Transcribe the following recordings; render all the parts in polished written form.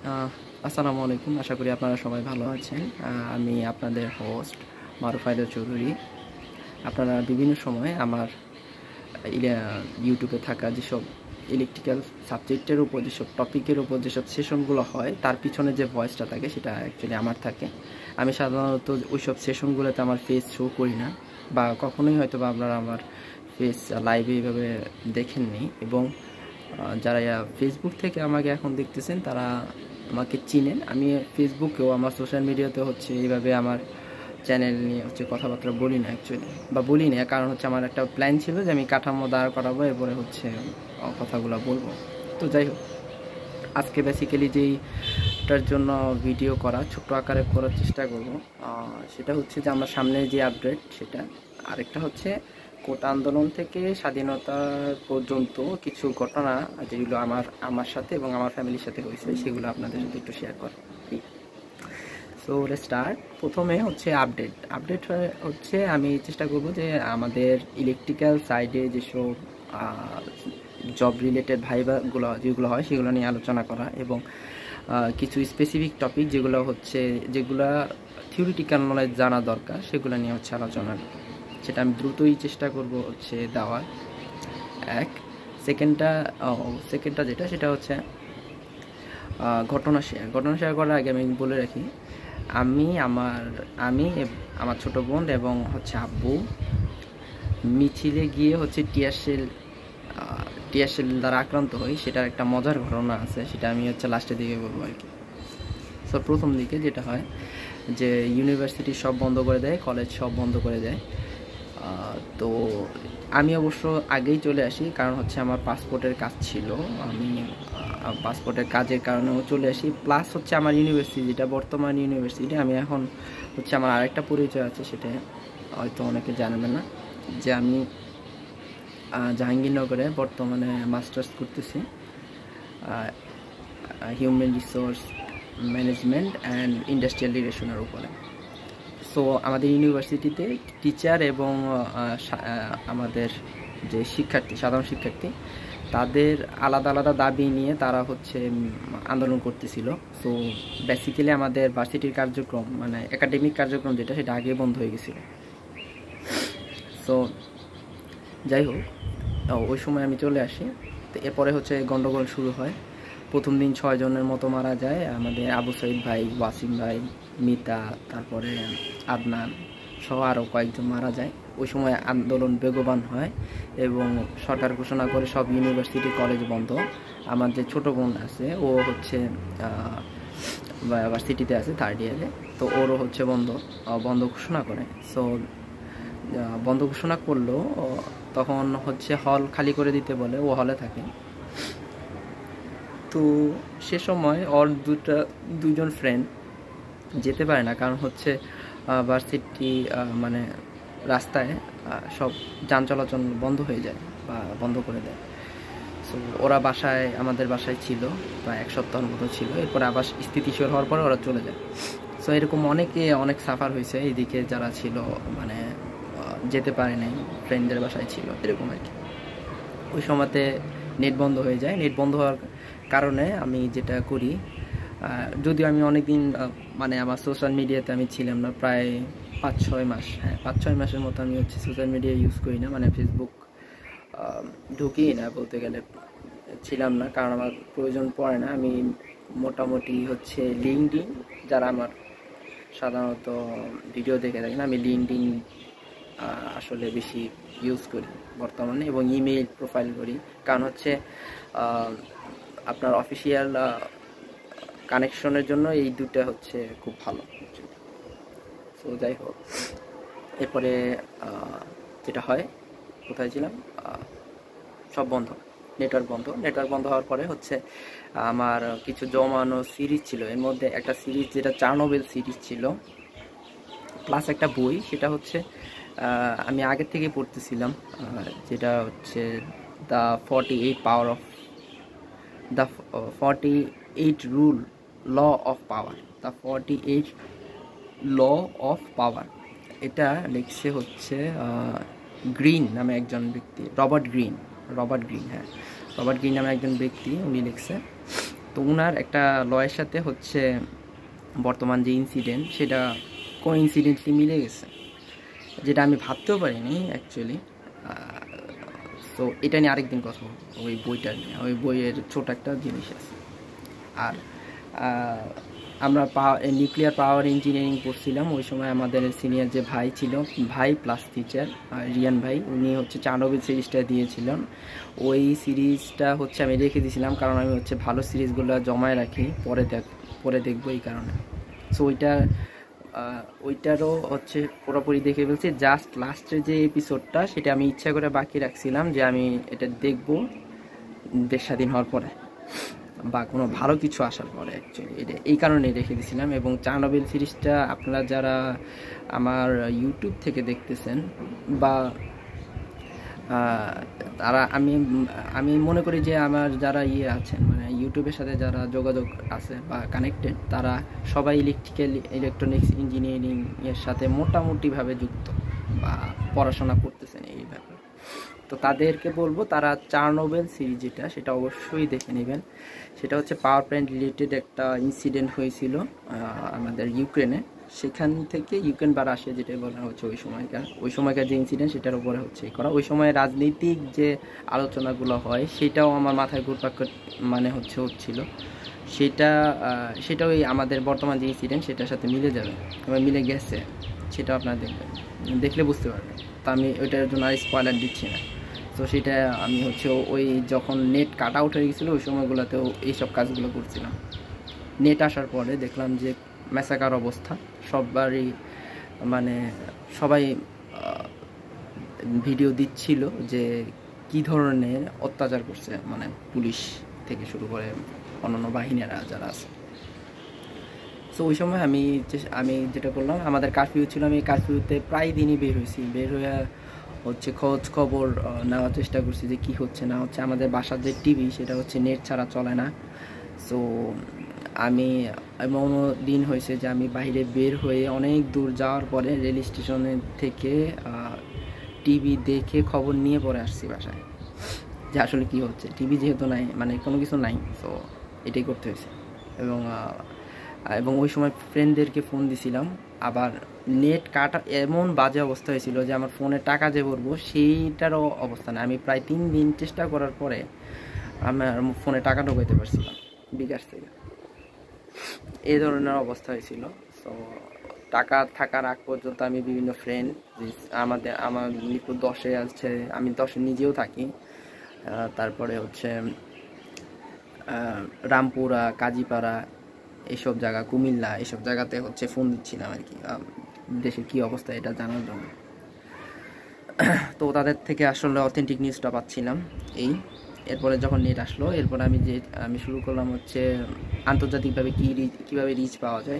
আসসালামু আলাইকুম। আশা করি আপনারা সবাই ভালো আছেন। আমি আপনাদের হোস্ট মারুফ আইদা চৌধুরী। আপনারা বিভিন্ন সময় আমার ইউটিউবে থাকা যেসব ইলেকট্রিক্যাল সাবজেক্টের উপর যেসব টপিকের উপর যেসব সেশনগুলো হয় তার পিছনে যে ভয়েসটা থাকে সেটা অ্যাকচুয়ালি আমার থাকে। আমি সাধারণত ওইসব সেশনগুলোতে আমার ফেস শো করি না, বা কখনোই হয়তো বা আপনারা আমার ফেস লাইভে এইভাবে দেখেননি। এবং যারা ফেসবুক থেকে আমাকে এখন দেখতেছেন তারা আমাকে চিনেন। আমি ফেসবুকেও আমার সোশ্যাল মিডিয়াতে হচ্ছে এইভাবে আমার চ্যানেল নিয়ে হচ্ছে কথাবার্তা বলি না অ্যাকচুয়ালি, বা বলি না, কারণ হচ্ছে আমার একটা প্ল্যান ছিল যে আমি কাঠামো দাঁড় করাবো, এরপরে হচ্ছে কথাগুলো বলবো। তো যাই হোক, আজকে বেসিক্যালি যেইটার জন্য ভিডিও করা ছোট্ট আকারে করার চেষ্টা করব, সেটা হচ্ছে যে আমরা সামনে যে আপডেট সেটা, আরেকটা হচ্ছে কোটা আন্দোলন থেকে স্বাধীনতার পর্যন্ত কিছু ঘটনা যেগুলো আমার সাথে এবং আমার ফ্যামিলির সাথে হয়েছে সেগুলো আপনাদের সাথে একটু শেয়ার করি। So start. প্রথমে হচ্ছে আপডেট হচ্ছে আমি চেষ্টা করব যে আমাদের ইলেকট্রিক্যাল সাইডে যেসব জব রিলেটেড ভাইবাগুলো যেগুলো হয় সেগুলো নিয়ে আলোচনা করা, এবং কিছু স্পেসিফিক টপিক যেগুলো থিওরিটিক্যাল নলেজ জানা দরকার সেগুলো নিয়ে হচ্ছে আলোচনা। সেটা আমি দ্রুতই চেষ্টা করব হচ্ছে দেওয়ার। সেকেন্ডটা যেটা সেটা হচ্ছে ঘটনা শেয়ার করার আগে আমি বলে রাখি, আমি আমার ছোট বোন এবং হচ্ছে আব্বু মিছিলে গিয়ে হচ্ছে টিয়ারশেল দ্বারা আক্রান্ত হই। সেটার একটা মজার ঘটনা আছে, সেটা আমি হচ্ছে লাস্টের দিকে বলবো আর কি। সো প্রথম দিকে যেটা হয় যে ইউনিভার্সিটি সব বন্ধ করে দেয়, কলেজ সব বন্ধ করে দেয়। তো আমি অবশ্য আগেই চলে আসি, কারণ হচ্ছে আমার পাসপোর্টের কাজ ছিল। আমি পাসপোর্টের কাজের কারণেও চলে আসি, প্লাস হচ্ছে আমার ইউনিভার্সিটি যেটা বর্তমান ইউনিভার্সিটি, আমি এখন হচ্ছে আমার আরেকটা পরিচয় আছে, সেটা হয়তো অনেকে জানবে না, যে আমি জাহাঙ্গীরনগরে বর্তমানে মাস্টার্স করতেছি human resource management and industrial রিলেশনের উপরে। সো আমাদের ইউনিভার্সিটিতে টিচার এবং আমাদের যে সাধারণ শিক্ষার্থী তাদের আলাদা আলাদা দাবি নিয়ে তারা হচ্ছে আন্দোলন করতেছিল। সো বেসিক্যালি আমাদের ভার্সিটির কার্যক্রম, মানে একাডেমিক কার্যক্রম যেটা, সেটা আগে বন্ধ হয়ে গেছিলো। সো যাই হোক, ওই সময় আমি চলে আসি। তো এরপরে হচ্ছে গন্ডগোল শুরু হয়। প্রথম দিন 6 জনের মতো মারা যায়। আমাদের আবু সাইদ ভাই, ওয়াসিম ভাই, মিতা, তারপরে আদনান সহ আরও কয়েকজন মারা যায়। ওই সময় আন্দোলন বেগবান হয় এবং সরকার ঘোষণা করে সব ইউনিভার্সিটি কলেজ বন্ধ। আমার যে ছোটো বোন আছে ও হচ্ছে ভার্সিটিতে আছে 3rd ইয়ারে, তো ওরও হচ্ছে বন্ধ ঘোষণা করে। সো বন্ধ ঘোষণা করলো, তখন হচ্ছে হল খালি করে দিতে বলে, ও হলে থাকে। তো সে সময় ওর দুজন ফ্রেন্ড যেতে পারে না, কারণ হচ্ছে ভার্সিটি মানে রাস্তায় সব যান চলাচল বন্ধ হয়ে যায় বা বন্ধ করে দেয়। সো ওরা আমাদের বাসায় ছিল প্রায় 1 সপ্তাহের মতো ছিল। এরপরে আবার স্থিতিশীল হওয়ার পরে ওরা চলে যায়। সো এরকম অনেক সাফার হয়েছে। এইদিকে যারা ছিল মানে যেতে পারে নাই, ফ্রেন্ডদের বাসায় ছিল, এরকম আর কি। ওই সময়তে নেট বন্ধ হয়ে যায়। নেট বন্ধ হওয়ার কারণে আমি যেটা করি, যদিও আমি অনেক দিন মানে আমার সোশ্যাল মিডিয়াতে আমি ছিলাম না, প্রায় 5-6 মাস, 5-6 মাসের মতো আমি হচ্ছে সোশ্যাল মিডিয়া ইউজ করি না, মানে ফেসবুক ঢুকি না বলতে গেলে, ছিলাম না, কারণ আমার প্রয়োজন পড়ে না। আমি মোটামুটি হচ্ছে লিঙ্কডইন, যারা আমার সাধারণত ভিডিও দেখে থাকেন, আমি লিঙ্কডইন আসলে বেশি ইউজ করি বর্তমানে, এবং ইমেইল প্রোফাইল করি, কারণ হচ্ছে আপনার অফিসিয়াল কানেকশনের জন্য এই দুটো হচ্ছে খুব ভালো। সো যাই হোক, এরপরে যেটা হয়, কোথায় ছিলাম, সব বন্ধ, নেটওয়ার্ক বন্ধ হওয়ার পরে হচ্ছে আমার কিছু জমানো সিরিজ ছিল। এর মধ্যে একটা সিরিজ যেটা চার্নোবিল সিরিজ ছিল, প্লাস একটা বই, সেটা হচ্ছে আমি আগে থেকে পড়তেছিলাম, যেটা হচ্ছে the 48 rule law of power. এটা লিখছে হচ্ছে গ্রিন নামে একজন ব্যক্তি, রবার্ট গ্রিন নামে একজন ব্যক্তি, উনি লিখছে। তো উনার একটা লয়ের সাথে হচ্ছে বর্তমান যে ইনসিডেন্ট সেটা কোইন্সিডেন্টলি মিলে গেছে, যেটা আমি ভাবতেও পারিনি অ্যাকচুয়ালি। তো এটা নিয়ে আরেকদিন কথা বলবো, ওই বইটা নিয়ে। ওই বইয়ের ছোট একটা জিনিস আছে। আর আমরা নিউক্লিয়ার পাওয়ার ইঞ্জিনিয়ারিং পড়ছিলাম। ওই সময় আমাদের সিনিয়র যে ভাই ছিল, ভাই প্লাস টিচার রিয়ান ভাই, উনি হচ্ছে চার্নোবিল সিরিজটা দিয়েছিলেন। ওই সিরিজটা হচ্ছে আমি রেখে দিয়েছিলাম, কারণ আমি হচ্ছে ভালো সিরিজগুলো জমায় রাখি, পরে দেখবো এই কারণে। সো ওইটারও হচ্ছে পুরোপুরি দেখে ফেলছি। জাস্ট লাস্টের যে এপিসোডটা সেটা আমি ইচ্ছা করে বাকি রাখছিলাম, যে আমি এটা দেখবো দেশ স্বাধীন হওয়ার পরে বা কোনো ভালো কিছু আসার পরে। অ্যাকচুয়ালি এটা এই কারণে রেখে দিয়েছিলাম। এবং চার্নোবিল সিরিজটা আপনারা যারা আমার ইউটিউব থেকে দেখতেছেন বা তারা, আমি মনে করি যে আমার যারা আছেন, মানে ইউটিউবের সাথে যারা যোগাযোগ আছে বা কানেক্টেড, তারা সবাই ইলেকট্রনিক্স ইঞ্জিনিয়ারিং এর সাথে মোটামুটিভাবে যুক্ত বা পড়াশোনা করতেছেন এইভাবে। তো তাদেরকে বলবো তারা চার্নোবিল সিরিজ যেটা, সেটা অবশ্যই দেখে নেবেন। সেটা হচ্ছে পাওয়ার প্ল্যান্ট রিলেটেড একটা ইনসিডেন্ট হয়েছিল আমাদের ইউক্রেনে। সেখান থেকে ইউক্রেন বা রাশিয়া যেটা বলা হচ্ছে ওই সময়কার যে ইনসিডেন্ট, সেটার উপরে হচ্ছে করা। ওই সময় রাজনৈতিক যে আলোচনাগুলো হয় সেটাও আমার মাথায় ঘুরপাক মানে হচ্ছিল। সেটা ওই আমাদের বর্তমান যে ইনসিডেন্ট সেটার সাথে মিলে যাবে এবং মিলে গেছে, সেটা আপনারা দেখলে বুঝতে পারবেন। তো আমি ওইটার জন্য আর স্পয়লার দিচ্ছি না। তো সেটা আমি হচ্ছে ওই যখন নেট কাট আউট হয়ে গেছিলো ওই সময়গুলোতেও এইসব কাজগুলো করছিলাম। নেট আসার পরে দেখলাম যে ম্যাসাকার অবস্থা, মানে সবাই ভিডিও দিচ্ছিল যে কি ধরনের অত্যাচার করছে, মানে পুলিশ থেকে শুরু করে অন্যান্য বাহিনীরা যারা আছে। সো ওই সময় আমি যেটা করলাম, আমাদের কারফিউ ছিল, আমি কারফিউতে প্রায় দিনই বের হয়ে হচ্ছে খোঁজ খবর নেওয়ার চেষ্টা করছি যে কী হচ্ছে না হচ্ছে। আমাদের বাসার যে টিভি সেটা হচ্ছে নেট ছাড়া চলে না। সো আমি এমনও দিন হয়েছে যে আমি বাইরে বের হয়ে অনেক দূর যাওয়ার পরে রেল স্টেশনের থেকে টিভি দেখে খবর নিয়ে পরে আসছি বাসায়, যে আসলে কী হচ্ছে। টিভি যেহেতু নাই, মানে কোনো কিছু নাই, সো এটাই করতে হয়েছে। এবং ওই সময় ফ্রেন্ডদেরকে ফোন দিছিলাম। আবার নেট কাটা এমন বাজে অবস্থা হয়েছিল যে আমার ফোনে টাকা যে ভরবো সেইটারও অবস্থা নেই। আমি প্রায় 3 দিন চেষ্টা করার পরে আমার ফোনে টাকা ঢোকাইতে পারছিলাম বিকাশ থেকে। এই ধরনের অবস্থা হয়েছিল। সো টাকা থাকার আগ পর্যন্ত আমি বিভিন্ন ফ্রেন্ড, আমার মিরপুর 10-এ আছে, আমি 10-এ নিজেও থাকি, তারপরে হচ্ছে রামপুরা, কাজীপাড়া, এইসব জায়গা, কুমিল্লা, এইসব জায়গাতে হচ্ছে ফোন দিচ্ছিলাম আর কি, দেশের কী অবস্থা এটা জানার জন্য। তো তাদের থেকে আসলে অথেন্টিক নিউজটা পাচ্ছিলাম। এরপরে যখন নেট আসলো, এরপর আমি শুরু করলাম হচ্ছে আন্তর্জাতিকভাবে কীভাবে রিচ পাওয়া যায়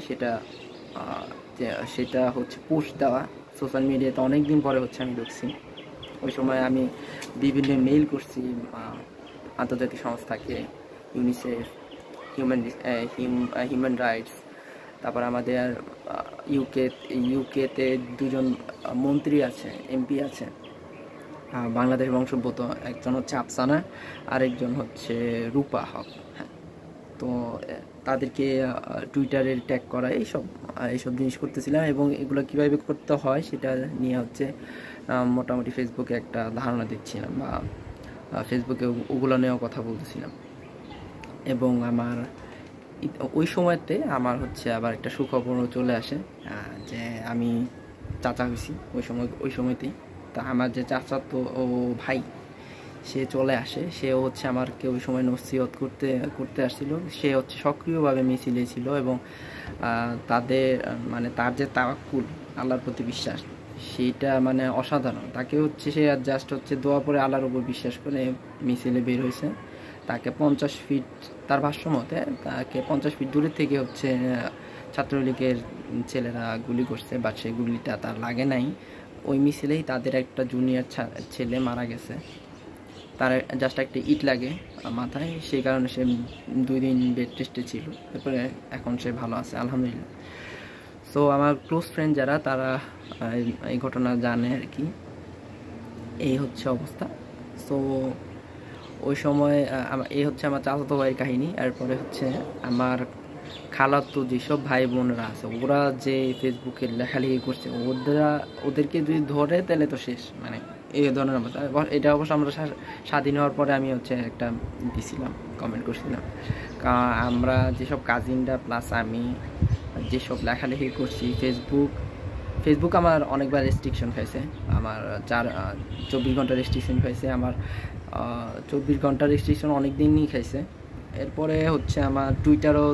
সেটা হচ্ছে পোস্ট দেওয়া সোশ্যাল মিডিয়াতে। অনেক দিন পরে হচ্ছে আমি ঢুকছি। ওই সময় আমি বিভিন্ন মেইল করছি আন্তর্জাতিক সংস্থাকে, ইউনিসেফ, হিউম্যান রাইটস, তারপর আমাদের ইউকেতে 2জন মন্ত্রী আছে, এমপি আছে বাংলাদেশ বংশোদ্ভূত, একজন হচ্ছে আফসানা, আরেকজন হচ্ছে রূপা হক। হ্যাঁ, তো তাদেরকে টুইটারে ট্যাগ করা, এইসব জিনিস করতেছিলাম। এবং এগুলো কীভাবে করতে হয় সেটা নিয়ে হচ্ছে মোটামুটি ফেসবুকে একটা ধারণা দিচ্ছিলাম, বা ফেসবুকে ওগুলো নিয়েও কথা বলতেছিলাম। এবং ওই সময়তে আমার হচ্ছে আবার একটা সুখবরও চলে আসে যে আমি চাচা হয়েছি ওই সময়তেই। তা আমার যে চাচাতো ভাই সে চলে আসে, সেও হচ্ছে আমাকে ওই সময় নসিহত করতে আসছিল। সে হচ্ছে সক্রিয়ভাবে মিছিলে ছিল এবং তার যে তাওয়াক্কুল, আল্লাহর প্রতি বিশ্বাস, সেইটা মানে অসাধারণ। তাকে হচ্ছে সে জাস্ট হচ্ছে দোয়া পরে আল্লাহর উপর বিশ্বাস করে মিছিলে বের হয়েছে। তাকে 50 ফিট, তার ভাষ্য মতে তাকে 50 ফিট দূরে থেকে হচ্ছে ছাত্রলীগের ছেলেরা গুলি করছে, বাট সেই গুলিটা তার লাগে নাই। ওই মিছিলেই তাদের একটা জুনিয়র ছেলে মারা গেছে, তার জাস্ট একটা ইট লাগে মাথায়, সেই কারণে সে 2 দিন বেড রেস্টে ছিল। তারপরে এখন সে ভালো আছে আলহামদুলিল্লাহ। সো আমার ক্লোজ ফ্রেন্ড যারা, তারা এই ঘটনা জানে আর কি। এই হচ্ছে অবস্থা। সো ওই সময় এই হচ্ছে আমার চাচাতো ভাইয়ের কাহিনী। এরপরে হচ্ছে আমার খালাতো যেসব ভাই বোনরা আছে ওরা যে ফেসবুকে লেখালেখি করছে ওদেরকে যদি ধরে তাহলে তো শেষ, মানে এই ধরনের অবস্থা। এটা অবশ্য আমরা স্বাধীন হওয়ার পরে আমি হচ্ছে একটা দিছিলাম, কমেন্ট করছিলাম, কারণ আমরা যেসব কাজিনরা প্লাস আমি যেসব লেখালেখি করছি ফেসবুক আমার অনেকবার রেস্ট্রিকশন খাইছে। আমার 24 ঘন্টা রেস্ট্রিকশন খাইছে, আমার 24 ঘন্টা রেস্ট্রিকশন অনেক দিনই খাইছে। এরপরে হচ্ছে আমার টুইটারও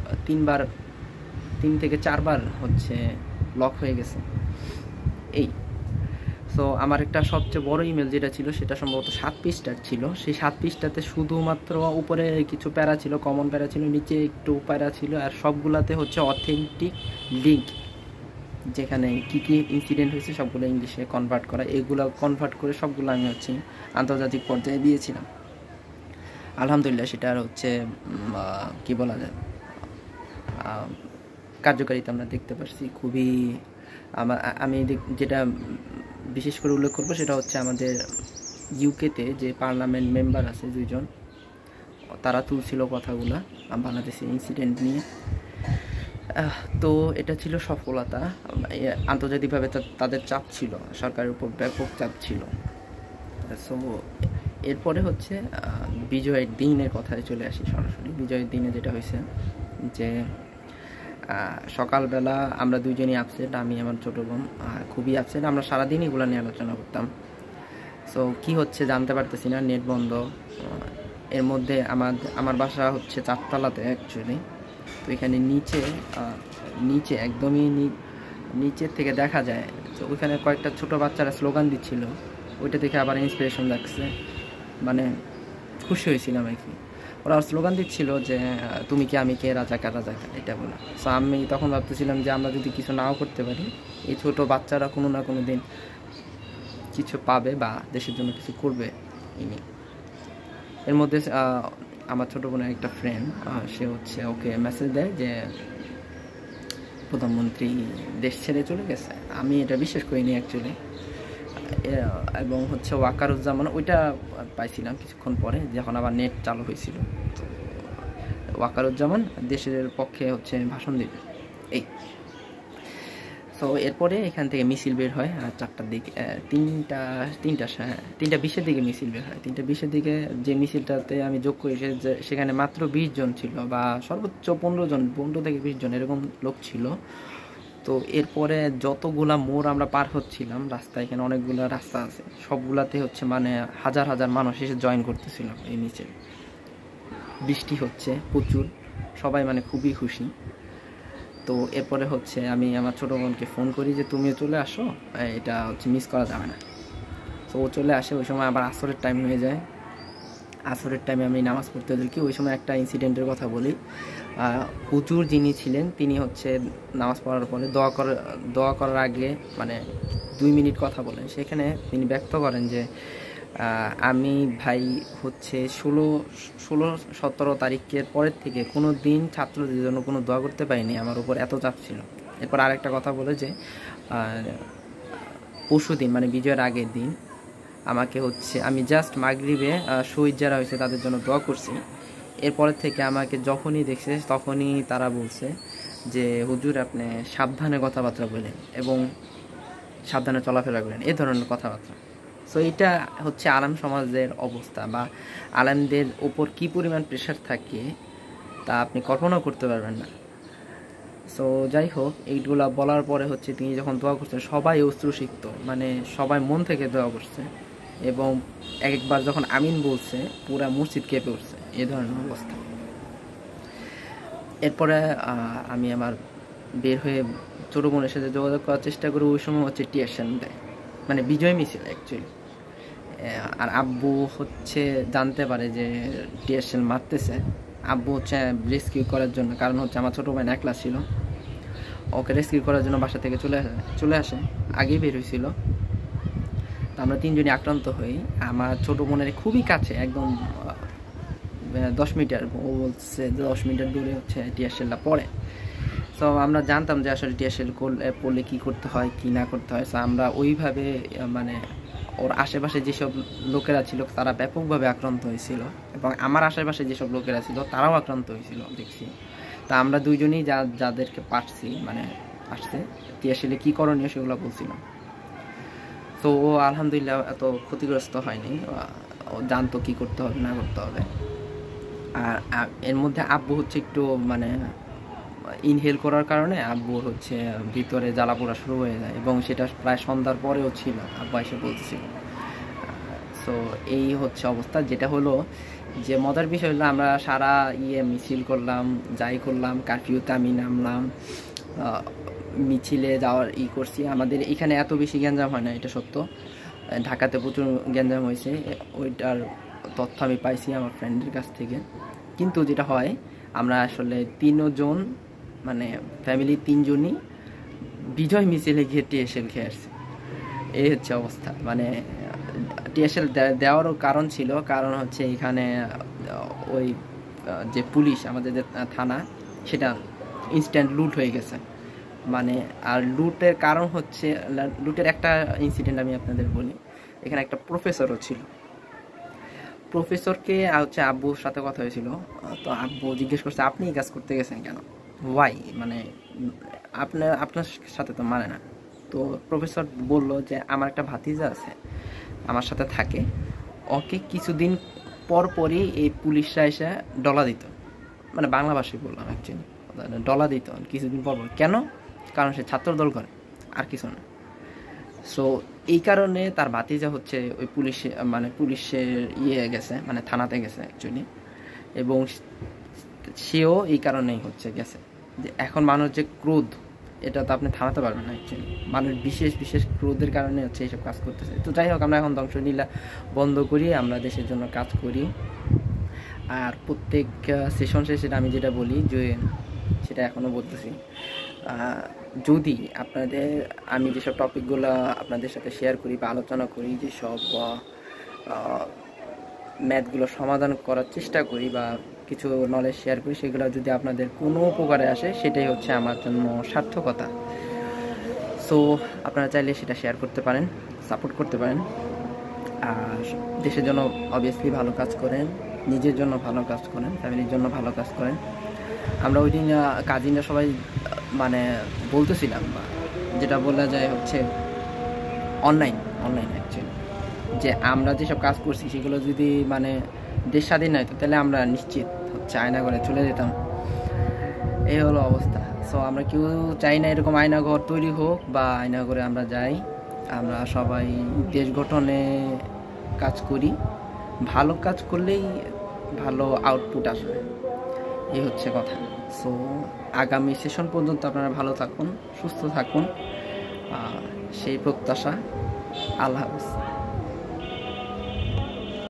3 থেকে 4 বার হচ্ছে ব্লক হয়ে গেছে। এই সো আমার একটা সবচেয়ে বড় ইমেল যেটা ছিল সেটা সম্ভবত 7 পৃষ্ঠার ছিল। সেই 7 পৃষ্ঠাতে শুধুমাত্র উপরে কিছু প্যারা ছিল, কমন প্যারা ছিল, নিচে একটু প্যারা ছিল, আর সবগুলাতে হচ্ছে অথেন্টিক লিঙ্ক, যেখানে কী কী ইনসিডেন্ট হয়েছে সবগুলো ইংলিশে কনভার্ট করা। এগুলো কনভার্ট করে সবগুলো আমি হচ্ছে আন্তর্জাতিক পর্যায়ে দিয়েছিলাম। আলহামদুলিল্লাহ সেটার হচ্ছে কী বলা যায়, কার্যকারিতা আমরা দেখতে পাচ্ছি খুবই। আমি যেটা বিশেষ করে উল্লেখ করবো সেটা হচ্ছে আমাদের ইউকেতে যে পার্লামেন্ট মেম্বার আছে 2 জন, তারা তুলছিল কথাগুলো বাংলাদেশের ইনসিডেন্ট নিয়ে। তো এটা ছিল সফলতা। আন্তর্জাতিকভাবে তাদের চাপ ছিল, সরকারের উপর ব্যাপক চাপ ছিল। সো এরপরে হচ্ছে বিজয়ের দিনের কথায় চলে আসি সরাসরি। বিজয়ের দিনে যেটা হয়েছে যে সকালবেলা আমরা 2 জনই আপসেট, আমি আমার ছোটো বোন খুবই আপসেট। আমরা সারাদিন এগুলো নিয়ে আলোচনা করতাম। সো কি হচ্ছে জানতে পারতেছি না, নেট বন্ধ। এর মধ্যে আমার বাসা হচ্ছে 4 তলাতে অ্যাকচুয়ালি। তো এখানে নিচে একদমই নিচের থেকে দেখা যায় তো ওইখানে কয়েকটা ছোটো বাচ্চারা স্লোগান দিচ্ছিল। ওইটা দেখে আবার ইন্সপিরেশন লাগছে, মানে খুশি হয়েছিলাম আর কি। ওরা স্লোগান দিচ্ছিল যে তুমি কি আমি কে, রাজাকার রাজাকার, এটা বলে। সো আমি তখন ভাবতেছিলাম যে আমরা যদি কিছু নাও করতে পারি, এই ছোটো বাচ্চারা কোনো না কোনো দিন কিছু পাবে বা দেশের জন্য কিছু করবে। এর মধ্যে আমার ছোটো বোনের একটা ফ্রেন্ড, সে হচ্ছে ওকে মেসেজ দেয় যে প্রধানমন্ত্রী দেশ ছেড়ে চলে গেছে। আমি এটা বিশ্বাস করিনি অ্যাকচুয়ালি। এবং হচ্ছে ওয়াকারুজ্জামান, ওইটা পাইছিলাম কিছুক্ষণ পরে যখন আবার নেট চালু হয়েছিল। তো ওয়াকারুজ্জামান দেশের পক্ষে হচ্ছে ভাষণ দেবে এই। সো এরপরে এখান থেকে মিছিল বের হয় 4টার দিকে, 3:20-এর দিকে মিছিল বের হয়। 3:20-এর দিকে যে মিছিলটাতে আমি যোগ করি সেখানে মাত্র 20 জন ছিল, বা সর্বোচ্চ 15 জন, 15 থেকে 20 জন এরকম লোক ছিল। তো এরপরে যতগুলা মোড় আমরা পার হচ্ছিলাম রাস্তায়, এখানে অনেকগুলো রাস্তা আছে, সবগুলাতে হচ্ছে মানে হাজার হাজার মানুষ এসে জয়েন করতেছিল এই মিছিল। বৃষ্টি হচ্ছে প্রচুর, সবাই মানে খুবই খুশি। তো এরপরে হচ্ছে আমি আমার ছোটো বোনকে ফোন করি যে তুমিও চলে আসো, এটা হচ্ছে মিস করা যাবে না। তো ও চলে আসে। ওই সময় আবার আসরের টাইম হয়ে যায়। আসরের টাইমে আমি নামাজ পড়তে দেখি। ওই সময় একটা ইনসিডেন্টের কথা বলি। হুজুর যিনি ছিলেন তিনি হচ্ছে নামাজ পড়ার পরে দোয়া করার আগে মানে 2 মিনিট কথা বলেন। সেখানে তিনি ব্যক্ত করেন যে আমি ভাই হচ্ছে 16-17 তারিখের পরের থেকে কোনো দিন ছাত্রদের জন্য কোনো দোয়া করতে পারিনি, আমার উপর এত চাপ ছিল। এরপর আরেকটা কথা বলে যে পরশু দিন মানে বিজয়ের আগের দিন আমাকে হচ্ছে আমি জাস্ট মাগরিবে শহীদ যারা হয়েছে তাদের জন্য দোয়া করছি। এরপরের থেকে আমাকে যখনই দেখছে তখনই তারা বলছে যে হুজুর আপনি সাবধানে কথাবার্তা বলেন এবং সাবধানে চলাফেরা করেন, এই ধরনের কথাবার্তা। সো এটা হচ্ছে আলেম সমাজের অবস্থা, বা আলেমদের ওপর কী পরিমাণ প্রেশার থাকে তা আপনি কল্পনাও করতে পারবেন না। সো যাই হোক, এইগুলা বলার পরে হচ্ছে তিনি যখন দোয়া করছেন সবাই অশ্রুসিক্ত, মানে সবাই মন থেকে দোয়া করছে। এবং একবার যখন আমিন বলছে পুরা মসজিদ কেঁপে উঠছে, এই ধরনের অবস্থা। এরপরে আমি আমার বের হয়ে ছোটো বোনের সাথে যোগাযোগ করার চেষ্টা করি। ওই সময় হচ্ছে টিয়ারশেল দেয়, মানে বিজয় মিছিল অ্যাকচুয়ালি। আর আব্বু হচ্ছে জানতে পারে যে টিয়ারশেল মারতেছে। আব্বু হচ্ছে রেস্কিউ করার জন্য, কারণ হচ্ছে আমার ছোটো ভাই একলা ছিল, ওকে রেস্কিউ করার জন্য বাসা থেকে চলে আসে, আগেই বের হয়েছিল। তো আমরা 3 জনই আক্রান্ত হই। আমার ছোটো বোনের খুবই কাছে, একদম 10 মিটার, ও বলছে 10 মিটার দূরে হচ্ছে টিয়ারশেলটা পড়ে। তো আমরা জানতাম যে আসলে টিয়ারশেল পড়লে কী করতে হয় কী না করতে হয়। সো আমরা ওইভাবে মানে ওর আশেপাশে যেসব লোকেরা ছিল তারা ব্যাপকভাবে আক্রান্ত হয়েছিল, এবং আমার আশেপাশে যেসব লোকেরা ছিল তারাও আক্রান্ত হয়েছিল দেখছি। তা আমরা দুইজনই যাদেরকে পারছি মানে আসছে আসলে কী করণীয় সেগুলো বলছিলাম। তো ও আলহামদুলিল্লাহ এত ক্ষতিগ্রস্ত হয়নি, ও জানতো কী করতে হবে না করতে হবে। আর এর মধ্যে আব্বু হচ্ছে একটু মানে ইনহেল করার কারণে আব্বুর হচ্ছে ভিতরে জ্বালা পোড়া শুরু হয়ে যায়, এবং সেটা প্রায় সন্ধ্যার পরেও ছিল, আব্বু এসে বলতেছিল। সো এই হচ্ছে অবস্থা। যেটা হলো যে মজার বিষয় হলো আমরা সারা মিছিল করলাম, যাই করলাম, কারফিউতে আমি নামলাম, মিছিলে যাওয়ার করছি। আমাদের এখানে এত বেশি গ্যাঞ্জাম হয় না, এটা সত্য। ঢাকাতে প্রচুর গ্যাঞ্জাম হয়েছে, ওইটার তথ্য আমি পাইছি আমার ফ্রেন্ডের কাছ থেকে। কিন্তু যেটা হয় আমরা আসলে 3 জন মানে ফ্যামিলি 3 জনই বিজয় মিছিলে গিয়ে টিএসএল খেয়ে আসছে। এই হচ্ছে অবস্থা। মানে টিএসএল দেওয়ারও কারণ ছিল, কারণ হচ্ছে এখানে ওই যে পুলিশ আমাদের যে থানা সেটা ইনস্ট্যান্ট লুট হয়ে গেছে। মানে আর লুটের কারণ হচ্ছে, লুটের একটা ইনসিডেন্ট আমি আপনাদের বলি। এখানে একটা প্রফেসরও ছিল, প্রফেসরকে হচ্ছে আব্বুর সাথে কথা হয়েছিল। তো আব্বু জিজ্ঞেস করছে আপনি এই কাজ করতে গেছেন কেন, ওয়াই, মানে আপনার সাথে তো মানে না। তো প্রফেসর বলল যে আমার একটা ভাতিজা আছে, আমার সাথে থাকে, ওকে কিছুদিন পর পরই এই পুলিশরা এসে ডলা দিত, মানে বাংলা ভাষায় বললাম অ্যাকচুয়ালি, ডলা দিত কিছুদিন পর পর। কেন? কারণ সে ছাত্র দল করে, আর কিছু না। সো এই কারণে তার ভাতিজা হচ্ছে ওই পুলিশে মানে পুলিশের গেছে, মানে থানাতে গেছে অ্যাকচুয়ালি, এবং সেও এই কারণেই হচ্ছে গেছে। যে এখন মানুষ যে ক্রোধ, এটা তো আপনি থামাতে পারবেন না অ্যাকচুয়ালি। মানুষ বিশেষ বিশেষ ক্রোধের কারণে হচ্ছে এইসব কাজ করতেছে। তো যাই হোক, আমরা এখন ধ্বংসলীলা বন্ধ করি, আমরা দেশের জন্য কাজ করি। আর প্রত্যেক সেশন শেষে আমি যেটা বলি যে সেটা এখনও বলতেছি, যদি আপনাদের আমি যেসব টপিকগুলো আপনাদের সাথে শেয়ার করি বা আলোচনা করি, যেসব ম্যাথগুলো সমাধান করার চেষ্টা করি বা কিছু নলেজ শেয়ার করি, সেগুলো যদি আপনাদের কোনো উপকারে আসে সেটাই হচ্ছে আমার জন্য সার্থকতা। সো আপনারা চাইলে সেটা শেয়ার করতে পারেন, সাপোর্ট করতে পারেন। আর দেশের জন্য অবভিয়াসলি ভালো কাজ করেন, নিজের জন্য ভালো কাজ করেন, ফ্যামিলির জন্য ভালো কাজ করেন। আমরা ওই দিন কাজিনরা সবাই মানে বলতেছিলাম, যেটা বলা যায় হচ্ছে অনলাইন অ্যাকচুয়ালি, যে আমরা যেসব কাজ করছি সেগুলো যদি মানে দেশ স্বাধীন নয় তাহলে আমরা নিশ্চিত হচ্ছে আয়নাঘরে চলে যেতাম। এই হলো অবস্থা। সো আমরা কেউ চাই না এরকম আয়নাঘর তৈরি হোক বা আয়নাঘরে আমরা যাই। আমরা সবাই দেশ গঠনে কাজ করি, ভালো কাজ করলেই ভালো আউটপুট আসবে, এই হচ্ছে কথা। সো আগামী সেশন পর্যন্ত আপনারা ভালো থাকুন, সুস্থ থাকুন, সেই প্রত্যাশা। আল্লাহ হাফেজ।